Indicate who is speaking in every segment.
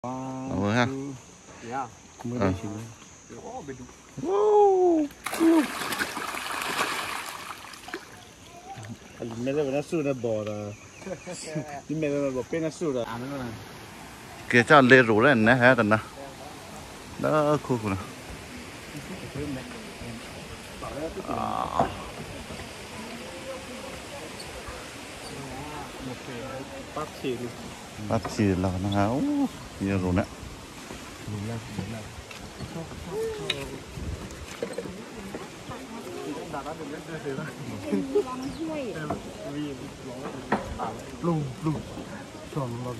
Speaker 1: เอามือฮะ
Speaker 2: มือได้ชิมไม่ได้เป็นนักสู้นะบอดนี่ไม่ได้เป็นนักสู้นะ
Speaker 1: เกี่ยจ้าเลี้ยรู้แล้วนะฮะตอนนั้นแล้วคู่นะปักชีเรานะฮะโอ้ยรู้นะ
Speaker 2: ลุงชอบลุง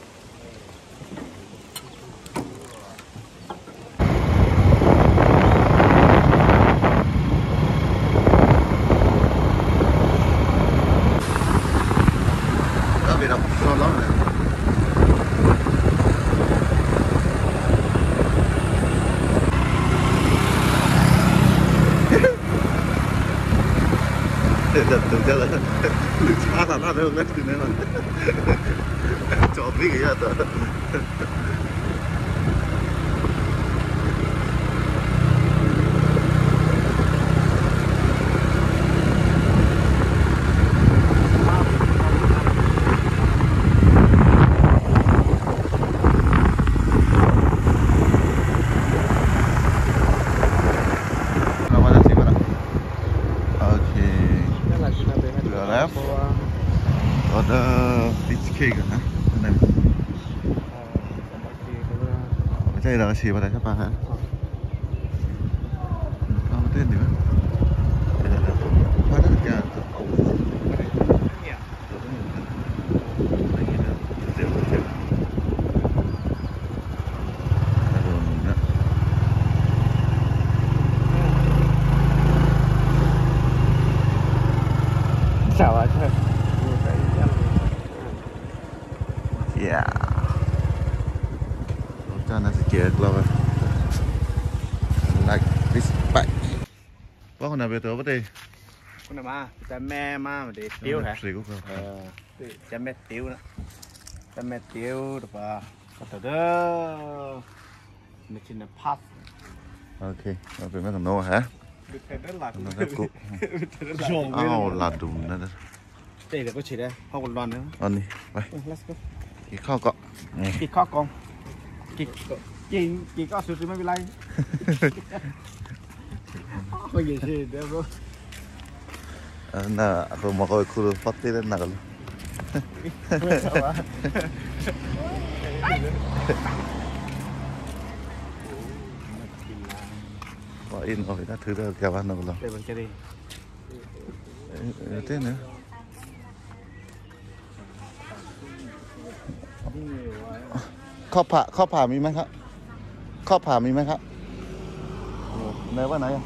Speaker 1: ก็ไปรับซ้อนล้อเลยถึงจะเลยหรือช้าสามารถเริ่มได้ถึงแน่นอนจอบวิ่งอย่างเงี้ยต่อเรามาจะสิบแล้วโอเคเหลือแล้วออเดอร์ฟิชเค้กนะนั่นไม่ใช่เราชีอะไรใช่ปะฮะเอาเต้นดีไหมพาได้แก่
Speaker 2: สาวใช่
Speaker 1: Yeah. Jangan sikit kalau like this bike. Bác con nào về tớ bắt đi.
Speaker 2: Con nào mà, cha mẹ mà để tiêu hả? Cha mẹ tiêu đó. Cha mẹ tiêu được à? Có đó. Mình chỉ là pass.
Speaker 1: Ok, nó về mấy thằng nô hả? Nó rất cục. Là đúng đó.
Speaker 2: Đây là có chỉ đây, không còn đoàn nữa.
Speaker 1: Đi,ไป
Speaker 2: Let's go.
Speaker 1: กินข้าวก่อน
Speaker 2: กินข้าวกองกินก็สุดไม่เป็นไรไม่เกี่ยวสิเดี๋ยว
Speaker 1: น่ะเรามาคุยคุยพัดที่เล่นหนักเลยว่าอินเอาไปน่าถือได้แก่บ้านเราเลย
Speaker 2: เดี๋ยวมันจะดี
Speaker 1: เต้นเนอะข้าวผ่ามีไหมครับข้าวผ่ามีไหมครับไหนว่าไหน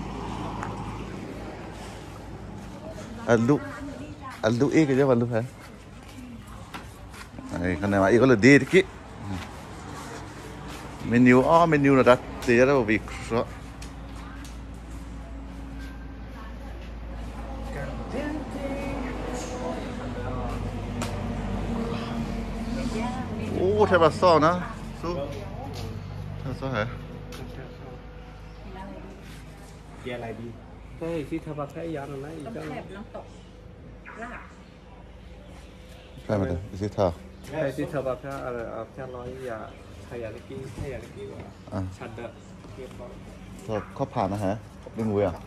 Speaker 1: ลูกเอกจะว่าลูกฮะไอ้คนไหนมาอีกก็เลยดีที่เมนูนะดัดเสียแล้ววิเคราะห์โอ้แทบจะซ้อนะสู้แทบซ้อเหรอ
Speaker 2: เกียร์อะไรดีใช่ที่ทำแบบแค่ยานอะไรอีกแล้ว
Speaker 3: ต้มแซ่บน้ำตกลาบ
Speaker 1: ใช่ไหมเดี๋ยวไปซื้อท่า
Speaker 2: ใช่ที่ทำแบบแค่อะไรแค่ร้อยอย่าใครอยากได้กินใครอยากได้กินว่าชัดเด้อเกียร์บอล
Speaker 1: ข้าวผ่านนะฮะดึงเวีย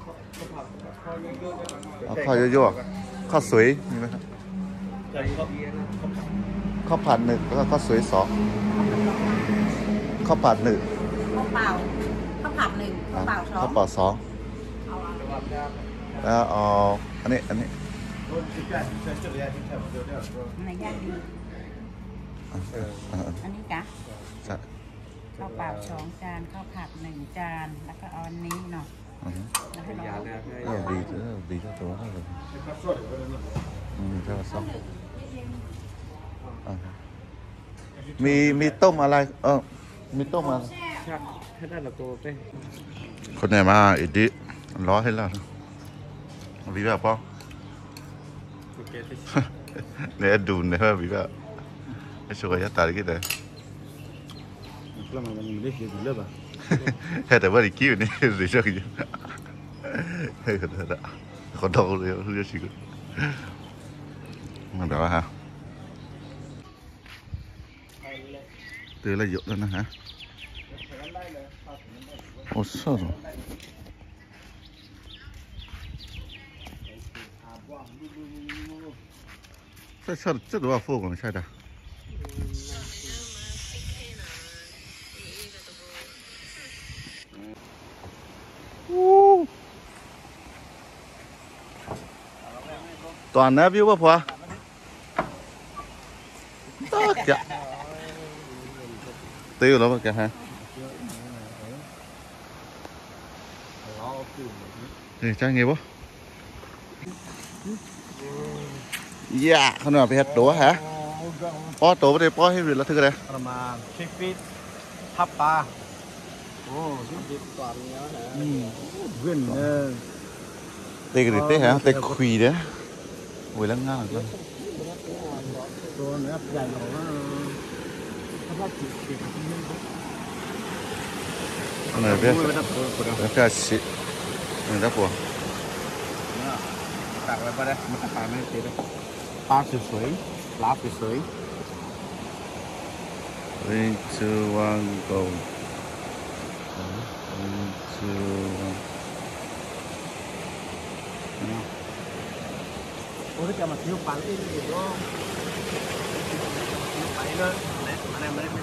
Speaker 1: ข้าวเยอะๆข้าวสวยมีไหมครับข้าวผัดหนึ่งแล้วก็ข้าวสวยสองข้าวผัดหนึ่ง
Speaker 3: ข้าวเปล่าข้าวผัดหนึ่งข้าวเปล่าสอง
Speaker 1: ข้าวเปล่าสองแล้วเอาอันนี้
Speaker 3: ในย่างดีอันนี้กะข้าวเปล่า2 จานข้าวผัด1 จานแล้วก็เอาอันนี้เนาะแล้วให้เรา
Speaker 1: ดีก็ตัวเท่าเลยแค่สองมีต้มอะไรมีต้มอะไร
Speaker 2: ให้ได้ละตัวเต้
Speaker 1: คนไหนมาอีดิร้อยให้แล้ววิแบบป้อเนี่ยดูเนี่ยวิแบบไอ้ช่วยยัดตาดิกี่เด้
Speaker 2: แล้วมันไม่ได้เห็นเรื่องอ่ะ
Speaker 1: แต่ว่าอีกคิวนี่สิเชื่อกี่เฮ้ยคนละคนโตเลยรู้จักชื่อมันแบบว่าฮะตื่นแล้วเยอะแล้วนะฮะโอ้สุด这多少富贵菜的？toàn nè view bao nhiêu? Tất cả. Tiêu lắm kìa hả? Này trang nghe bố? Dạ, không nào bị hết đũa hả? Bó tổ đây bó hết rồi là thứ đây.
Speaker 2: Mà chiếc vít thắp ba. Ồ, chiếc vít toàn nhớ nè. Vinh nè.
Speaker 1: Đây cái gì hả? Đây khuy đấy. Ui lăng ngang rồi.
Speaker 2: Tôi nó ấp dài nó
Speaker 1: này biết cái gì này đắp của
Speaker 2: tạc lại vào đây mà tạc này thì đây ba sưởi lá sưởi
Speaker 1: Linh Sư Quang Cầu Linh Sư
Speaker 2: ôi cái mà thiếu bắn đi thì nó bắn lên anh em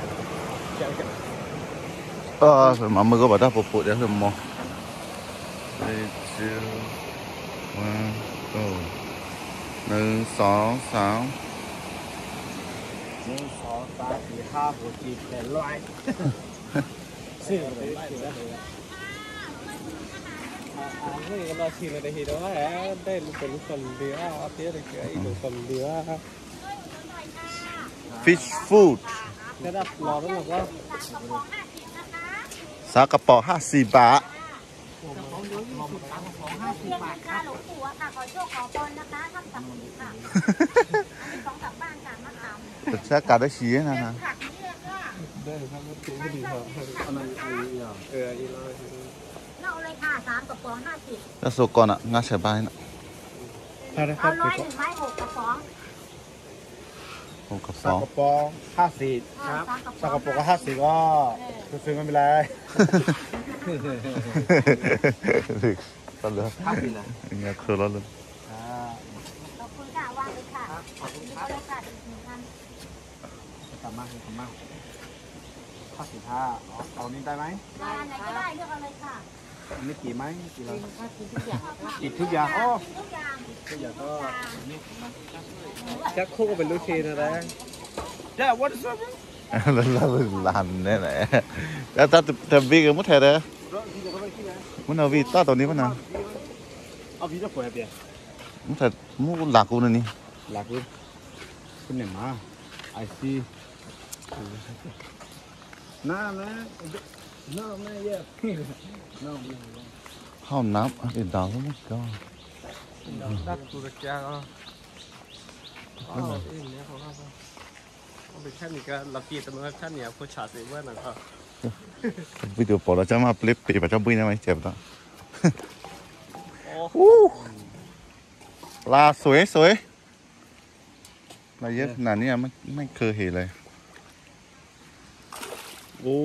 Speaker 1: phải mà mới có bảo ta phục vụ để làm mò Linh Sư Quang Cầu 1 2 3 1 2 3 4 5 6 7 8
Speaker 2: ซื้อไปนี่เราชิมอะไรทีเดียวแหละได้เป็นลูกคนเรือเอาเตี้ยเลยไอ้ลูกคนเรือ
Speaker 1: Fish food
Speaker 2: ได้รับรอแล้วบอกว่า
Speaker 1: สากระป๋อง50 บาท
Speaker 3: ของเยอะ20ตังค์ของ50 บาทค่ะหลวงปู่ค่ะขอโชคขอพรนะคะท่านศักดิ์สิทธิ์ค่ะอันนี้ของกลับบ้านค่ะมะขาม
Speaker 1: แต่ใช้การได้ชี้นะฮะ
Speaker 3: ผักนี่ก็
Speaker 2: ได้ครับถือว่าดีครับอันนั้นอีเลย
Speaker 3: เอาเลยค่ะ3 กระป๋อง 50
Speaker 1: แล้วสุกก่อนอ่ะงาเสียบายนะ
Speaker 3: เอา100 1ไม้6 กระป๋อง
Speaker 1: 6 กระ
Speaker 2: สั
Speaker 1: ป๋
Speaker 2: ก
Speaker 1: อง
Speaker 2: กระป๋อง50ครับสักกระป๋องก็50ก็ซื้อไม่เป็นไร
Speaker 1: ตัดเลย
Speaker 2: 50เลย
Speaker 1: เงี้ยคือแล้วเลย
Speaker 3: ขอบคุณค่ะวางเลยค่ะขอบคุณเลยค่ะ1,000
Speaker 2: กลับมา55เอานี้ได้ไหม
Speaker 3: ได้อันไหนก็ได้เลือกเอาเลยค่ะ
Speaker 2: อันนี้กี่ไหมกี่เรา
Speaker 3: กินทุกอย่าง
Speaker 2: กินทุกอย่างอ๋อ
Speaker 3: ทุกอย่าง
Speaker 2: ทุกอย่างก็แจ็คคู่ก็เป็นลูกทีนะแดงYeah, what is up?
Speaker 1: แล้วลันแน่ไหนแล้วแต่วิ่งมุดแถวเลยมันเอาวิ่งต้าตัวนี้มันนะ
Speaker 2: เอาพี่จะปล่อยเปีย
Speaker 1: มุดแถวมุดหลักกูนี่
Speaker 2: หลักคุณเนี่ยมาไอซีน้าแม่น้าแม่เยอะน้าแม่
Speaker 1: ห้องน้ำเด็ดดาวก็ก็
Speaker 2: ดักตัวแก่ก็อ๋อเอ็นเนี่ยเขาเป็นแค่นี้ก็ลักกี้แต่เมื่อแค่นี้ผู้ชายสิเมื่อนั้นก็
Speaker 1: วิดีโอปอเราจะมาเปลี่ยนปีประจำปีได้ไหมเจ็บต่อปลาสวยปลาเยอะขนาดนี้ไม่เคยเห็นเลย
Speaker 2: โอ้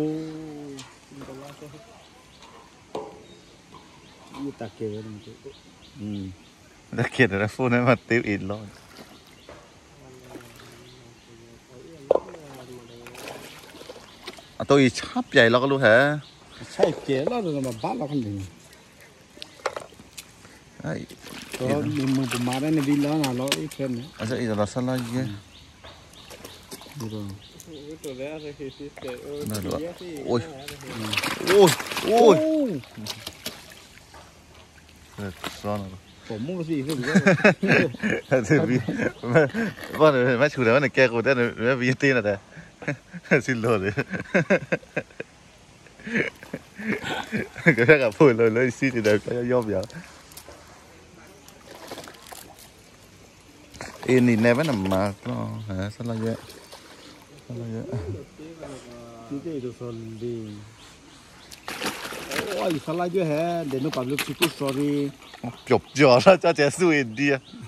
Speaker 2: ยตาเกลือนี่
Speaker 1: แล้วเขียนอะไรพูดนั้นมาติ้วอินร้อนตัวอีชับใหญ่เราก็รู้แฮะ
Speaker 2: ใช่เกลือเราจะมาบ้านเราคนเดียวตัวมีมือประมาณนั้นในวิลล่าเราอีกแค่นี้
Speaker 1: อาจจะอีกเราสั่งอะไรเยอะ
Speaker 2: ดูดูตัวแรกเลยคือสิเกลือ
Speaker 1: โอ้ยร้อน
Speaker 2: ผมมุ่งสิคือ
Speaker 1: ถือวีว่าเนี่ยไม่ชูเลยว่าเนี่ยแกกูได้เนี่ยวีตีน่ะแต่สิ้นโลเลยก็ถ้ากับพูดเลยซีทีเดียวก็ย่อมยาวนี่แน่ไม่นำมาก็หาสลายเยอะ
Speaker 2: cái đồ son đi ôi sao lại chứ hả để nó cầm lúc chụp sorry
Speaker 1: chụp giò ra cho trẻ suy đi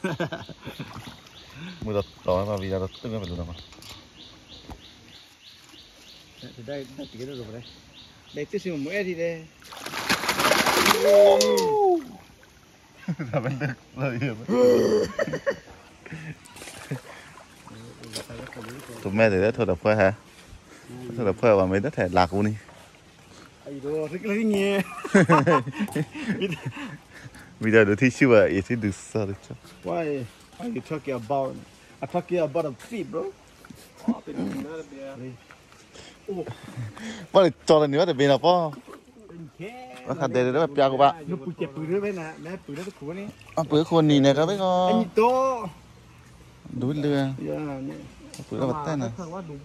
Speaker 1: mua đặt đó mà vì là tức là phải luôn mà
Speaker 2: thì đây cái đó rồi đây đây tiếp theo mỗi đi đây
Speaker 1: là bên được lợi hiểm tụi mẹ thì đấy thôi đập phơi hả thôi đập phơi và mấy đất thẻ lạc luôn đi
Speaker 2: ai đồ rất là nghe
Speaker 1: bây giờ được thi siêu à ít thì được sao được chứ
Speaker 2: why are you talking about I'm talking about a feet bro
Speaker 1: bao giờ cho lần nữa để bên nào po nó khăn đây đó là của bạn
Speaker 2: nó bự chẹp bự nữa bên nè nè bự đó của này
Speaker 1: bữa con nhìn này các bé con
Speaker 2: anh to
Speaker 1: đuối lừa
Speaker 2: nè
Speaker 1: bữa đó bắt tay nè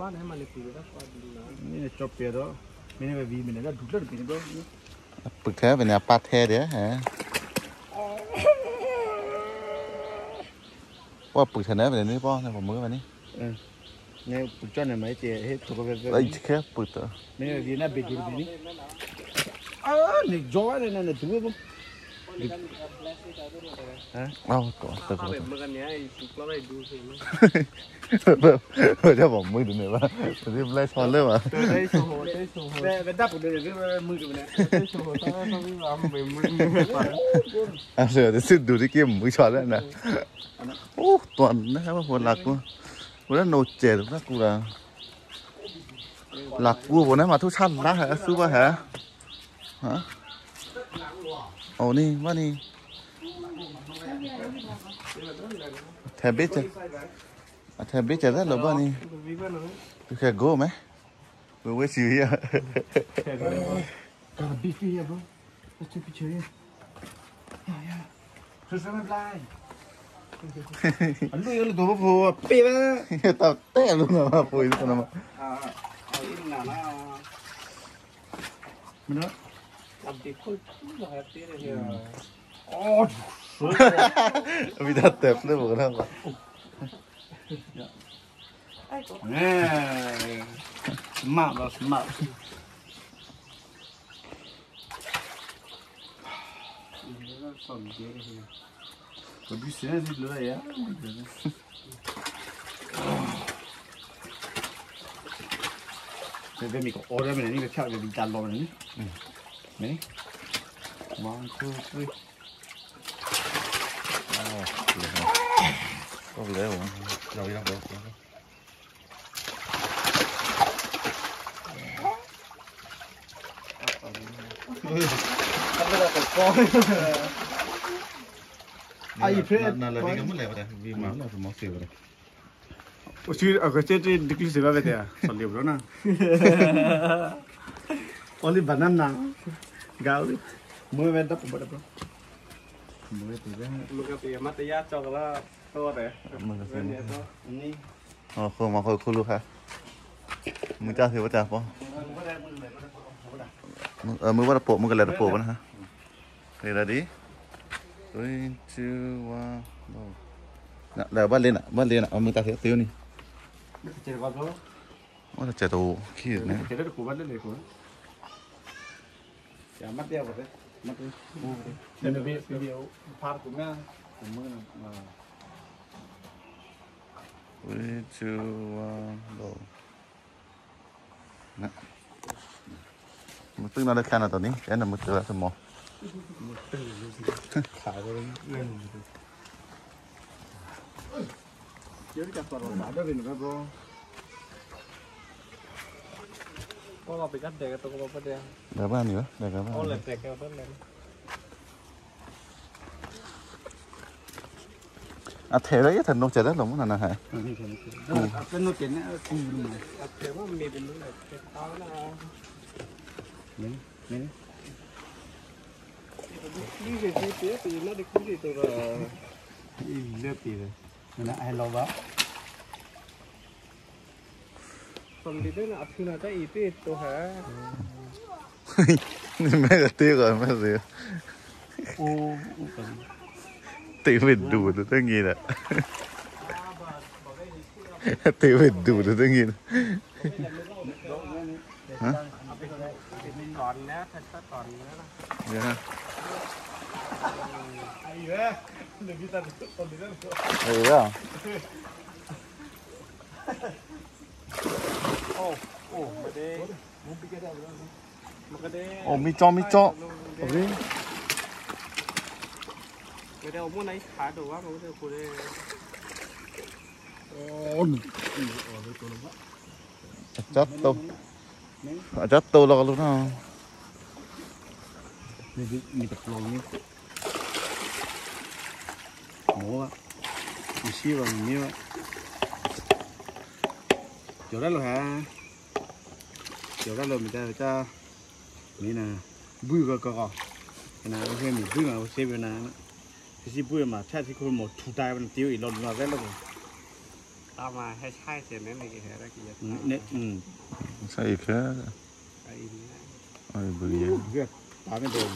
Speaker 2: นี่จบเปียดไม่ได้วีมันได้ดูดปีนก็
Speaker 1: bữa thế về nhà pa the đấy hảว่าปึกเถอะนะไปนี่ป้อในผมมือมานี่
Speaker 2: เนี่ยปุจจานี่ไม่เจ๊ให้ตัวก็
Speaker 1: ไอ้แค่ปึกเถอะ
Speaker 2: ไม่ได้วีน่าเบจูนี่นี่จ่อเลยนั่นตัวก็ฮะ
Speaker 1: เอาต่อต่อ
Speaker 2: เป็นเมื่อกันเนี้ยสุกแล้วได้ดูสิมั้ย
Speaker 1: จะบอกมือดูหน่อยว่าจะรีบไล่ช้อนเลยว่ะ
Speaker 2: ได้โชว์เป็นดับปุ๊บเดี๋ยวมือดูเนี่ยได้โชว์ต้องวิ่งมาเป็นมือ
Speaker 1: อ่ะเสือจะซื้อดูที่เกี่ยมมือช้อนแล้วนะโอ้ตัวนะครับว่าหัวหลักกูวันนั้นโนเจตนะกูละหลักกูวันนั้นมาทุกชั้นละฮะซื้อมาฮะฮะโอ้นี่ว่านี่แทบเบ็ดจะแทบเบ็ดจะได้หรือเปล่านี่แค่โก้ไหมกูไม่ซื้ออ่ะ
Speaker 2: Got a beef here, bro. Let's take a picture here. Yeah. Just remember anh nuôi nó tụi phù bịp á
Speaker 1: tao té luôn mà phùi tao mà
Speaker 2: in là nó mình nói làm gì khôi là hẹp tí này kìa
Speaker 1: vì tao tẹp lên một cái
Speaker 2: nè mạo đó mạo còn đi xe gì nữa vậy cái mình có ô ra mình này cái mình chăn lò này này mong thôi thôi
Speaker 1: có gì đấy không đâu đi đâu được ai phê là đi cái mất lẹo đây vì máu là máu xỉu đây
Speaker 2: ủa chứ ở cái trên được gì vậy à sản liệu đó nè only banana gạo đi mới về đắp một đắp mới từ cái lúc cái mắt tay cho cái là to đấy
Speaker 1: không mà khôi luôn hảมึงจ้าสิว่าจ้าป่ะมึงว่าโปะมึงกันเลยโปะนะฮะเฮ้ยready 3 2 1 là bắt lên ạ mình ta thấy tiêu này
Speaker 2: chơi vào thôi
Speaker 1: nó là chạy tàu khi này
Speaker 2: chơi được của bắt lên của chả mắt đeo vào đấy mắt đi đây là video phát của nga của mưa là
Speaker 1: 3 2 1 go nè mình tức nó được khăn là tao ní cái là mình tự là thầm mò
Speaker 2: khá rồi lên chơi cái toàn là đó thì nó bro có là bị cắt đẹp tôi có bắt đeo
Speaker 1: đẹp bao nhiêu đẹp bao
Speaker 2: nhiêu đẹp đẹp tốt lên
Speaker 1: à thế đấy thần nó chạy rất lắm là hả
Speaker 2: cái nó chạy nó cù này thế mà mìnhเป็นเลยตาแล้วนี่นี่นี่คือที่ปีแล้วเด็กที่ตัวเลือกปีเลยนั่นไอ้เราบ้าคนดีด้วยนะคือน่าจะอีปีตัวหา
Speaker 1: mẹ là tiếc rồi mẹ gìตีเป็นดูดตั้งงี้แหละตีเป็นดูดตั้งงี้ฮะ
Speaker 2: เป็นตอนนะถ้าตอนนะ
Speaker 1: เดี๋ยวนะ
Speaker 2: ไอ้เว้ยหนึ่งที่ตัดต้นนี้แล้ว
Speaker 1: เออแล้ว
Speaker 2: โอ้มาเด้มันก็ได้
Speaker 1: โอ้มีจอโอ้ย
Speaker 2: ไม่ได้เอาม้วนไหนขาดูว่ามันก็จะพูดได้โอ้
Speaker 1: จัดตัวเราก็รู้นะ
Speaker 2: มีแต่ลงนี่หมูอ่ะมีชีวมีวะเดี๋ยวได้หรอฮะเดี๋ยวได้เลยมันจะนี่นะบุ้ยก็นะโอเคมีบุ้ยมาเซฟนะที่บุ้ยมาใช่ที่คุณหมดทุกได้มันติ้วอีกรอบมาได้แล้วผมตามมาให้ใช่เสร็จแล้วนี่กี่แห่ได้กี่เนี่ย
Speaker 1: ใช่แค่
Speaker 2: ไอ้นี่
Speaker 1: ไอ้เบื่อ
Speaker 2: เลือดตาไม่โดน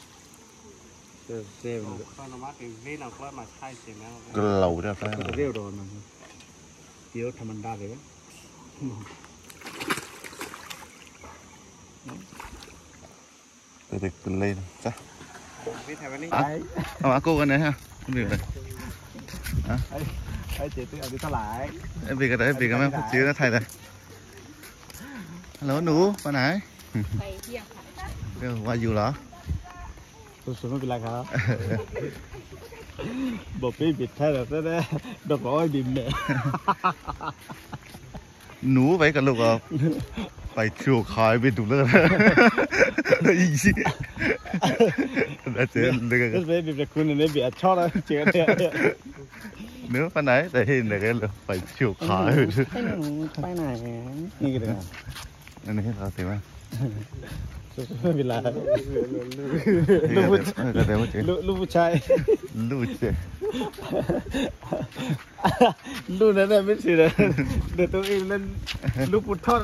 Speaker 2: เซฟตอนนั้นเป็นนี่เราก็มาใช่เสร็จแล้ว
Speaker 1: ก็เหล่าได้แล้ว
Speaker 2: ก็เรียวโดนมันเดี๋ยวทำมันได้เลยวะ
Speaker 1: เด็กเป็นเลยจ้ะ
Speaker 2: พี่ถ่ายวันนี้
Speaker 1: เอามากู้กันนะฮะคุณดูเลย
Speaker 2: ไอ้เจ๊ตื้อเอาดิสลาย
Speaker 1: ไอ้ปีกันไหมซื้อแล้วไทยเลยฮัลโหลหนูไปไหน
Speaker 3: ไปเที่ยงค่ะ
Speaker 1: เดี๋ยวว่าอยู่เหรอ
Speaker 2: สุดไม่เป็นไรครับบอกพี่บิดแค่แบบนั้นนะดอกอ้อยดิมเนี่ย
Speaker 1: หนูไปกันลูกอ่ะไปเที่ยวขายไปดูเลยอีสิแล้วเจอเลยกัน
Speaker 2: ไม่บิดแต่คุณเนี่ยบิดชอบแล้วเจอเนี่ย
Speaker 1: เนื้อไปไหนแต่เห็นเลยกันเลยไปเที่ยวขาย
Speaker 2: ไปไหนนี่ก็ได้
Speaker 1: อันนี้เราถือว่า
Speaker 2: ไม่เป็นไรลูกผู้ชาย
Speaker 1: ลูกเจ๊
Speaker 2: ลูกนั่นไม่ใช่เลยเดี๋ยวตัวเองนั่นลูกปุถุทอด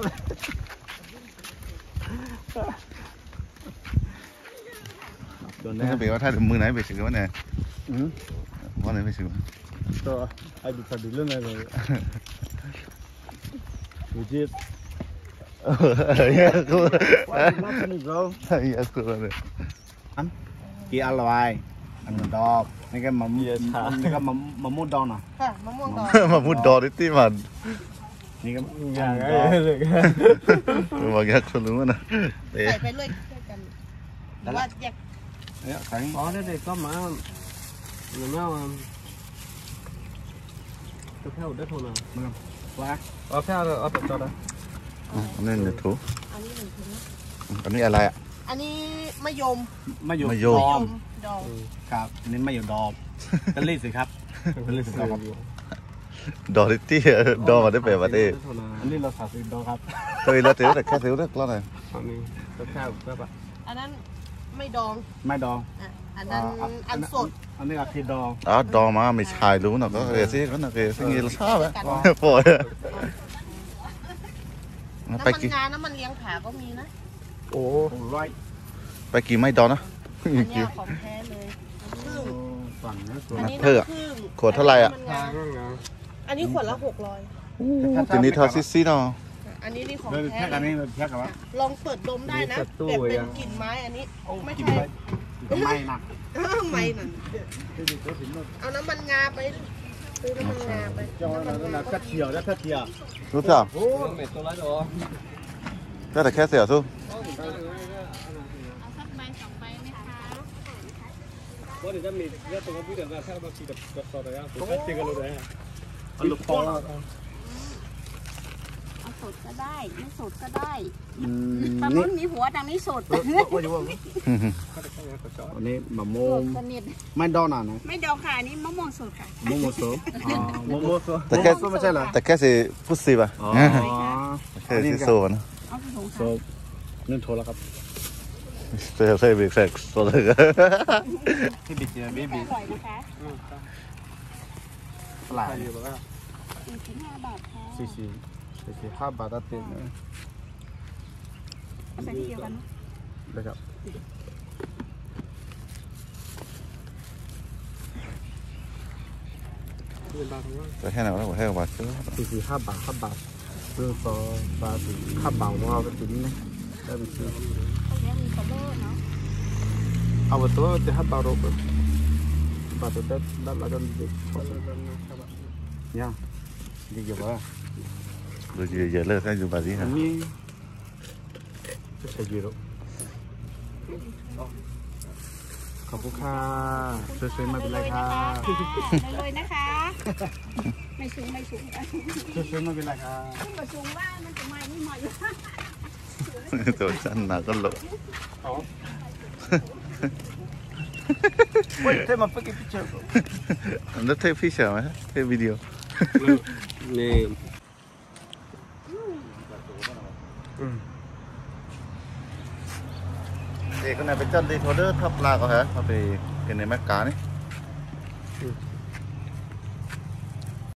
Speaker 1: นี่ก็เป็นว่าถ้ามือไหนไปซื้อวะเนี่ยว่าไหนไปซื้อ
Speaker 2: ตัวไอ้บิดตัดดิเรื่องอะไรเลยดูจีบ
Speaker 1: กูเลย
Speaker 2: กี่อร่อยอันดอกนี่ก็มะม่วงดองนะ
Speaker 3: ค่ะมะม่วงดอง
Speaker 1: มะม่วงดองนี่ที่มัน
Speaker 2: นี่ก็
Speaker 1: อย่างไรเลยว่าแกคนรู้นะ
Speaker 3: ใส่ไปเลยกันว่าแยก
Speaker 2: เนี่ยขังอ๋อเด็กก็มาหรือไม่ก็แค่ได้ทุนอ่ะมึงว่าเอาแค่เอาตัวจอดอ่ะ
Speaker 1: อันนี้เนี่ยถู
Speaker 3: อันนี้1 ถุง
Speaker 1: อันนี้อะไรอ่ะ
Speaker 3: อันนี้มะยม
Speaker 2: ดองครับนี่มะยมดองก็รีดสิครับก็รีดสิครับ
Speaker 1: ดอริตี้ดอมาได้แบบว่าได้
Speaker 2: อันนี้เราสาธิตดองครับ
Speaker 1: เคยแล้วแต่แค่ซื้อเล็กแล้วไง
Speaker 2: อันนี้ก็แค่แบบ
Speaker 3: อันนั้นไม่ดองอันนั้นอันสด
Speaker 2: อันนี้คือดอง
Speaker 1: ดองมาไม่ใช่รู้นะก็เออสิก็นะเออสิ่งนี้เราชอบอ่ะปล่อย
Speaker 3: น้ำมันงาน้ำมันเลี้ยงผาก็มีนะ
Speaker 2: โอ้ร้อย
Speaker 1: ไปกี่ไม่ดอนนะ
Speaker 3: อันนี้ของแท้เลย
Speaker 2: ฝั่งนะ
Speaker 3: อันนี้เพิ่ม
Speaker 1: ขวดเท่าไหร่อ่ะ
Speaker 3: อันนี้ขวดละ600
Speaker 1: ทีนี้เท่าซิเนาะ
Speaker 3: อันนี้นี่ของแท้
Speaker 2: อันนี้แค่กับว่า
Speaker 3: ลองเปิดดมได้นะแบบเป็นกลิ่นไม้อันนี้ไม่ใช่
Speaker 2: ไม่หนัก
Speaker 3: ไม่นั่นเอาน้ำมันงาไปซื้อน้ำมันงาไป
Speaker 2: ถ้าเที่ยวแล้วถ้าเที่ยว
Speaker 1: รู้จัก
Speaker 2: โอ้เม็ดตัวละดอก
Speaker 1: ก็แต่แค่เสียสู้
Speaker 3: เอาสักใบ2 ใบไหมคะ
Speaker 2: ว่าเดี๋ยวจะมีเรื่องตรงนี้เดี๋ยวถ้าบางทีกับซอสอะไรผมก็เจอกันเลยฮะเอาลูกปอ
Speaker 3: เอาสดก็ได้ไม่สดก็ได้ตอนนู้นมีหัวดังนี้สด
Speaker 2: อันนี้มะม่วงไม่ดองหน่อย
Speaker 3: ไม่ดองค่ะอันนี้มะม่วงสดค่ะ
Speaker 2: มะม่วงสดมะม่วงสด
Speaker 1: แต่แค่ไม่ใช่เหรอแต่แค่สิพูดสิป่ะแค่สิโซ่นะ
Speaker 2: โซ่นั่นโทรแล้วครับ
Speaker 1: เซ่บิ๊กแฟกโซ่เลย
Speaker 2: ที่บิ๊กเนี่ยบิ๊ก
Speaker 3: อร่อยนะคะ
Speaker 2: หลาย
Speaker 3: 45 บาทค่ะ
Speaker 2: 45 บาทเต็มเลย
Speaker 3: ใส่ที่เดียวกัน
Speaker 2: เลยครับ
Speaker 1: แต่แค่ไหนวะผมให้บาท
Speaker 2: 45 บาท5 บาทเรื่อง2 บาท5 บาทว่าเป็นจุดนี้นะได้ไปซื้อ
Speaker 3: ตรงนี้มีกระเบื้องเนาะ
Speaker 2: เอาไปตัวจะให้บาร์โรบาร์โรได้ได้แล้วกันดิเนี่ยดีเยอะว่ะ
Speaker 1: ดูเยอะๆเลยถ้าอยู่บาร์ดี้
Speaker 2: อั
Speaker 1: ฮะ
Speaker 2: นนี้จะใช้เยอะขอบคุณค่ะสวยๆไม่เป็นไรค่ะ
Speaker 3: เลยนะคะ ไม่สูงไม่สูง
Speaker 2: สวยๆไม่เป็นไรค่ะ
Speaker 3: ขึ้นมาสูงว่ามันจะมาไม่มาอยู่
Speaker 1: ตัวฉันหนักก็หลบ
Speaker 2: Wait, take my fucking picture.
Speaker 1: แล้วเทปพี่เฉยไหมเทปวิดีโอ
Speaker 2: Name.
Speaker 1: Thì con này phải chân đi thôi đỡ thấp là có hả? Mà phải cái này mắc cá này.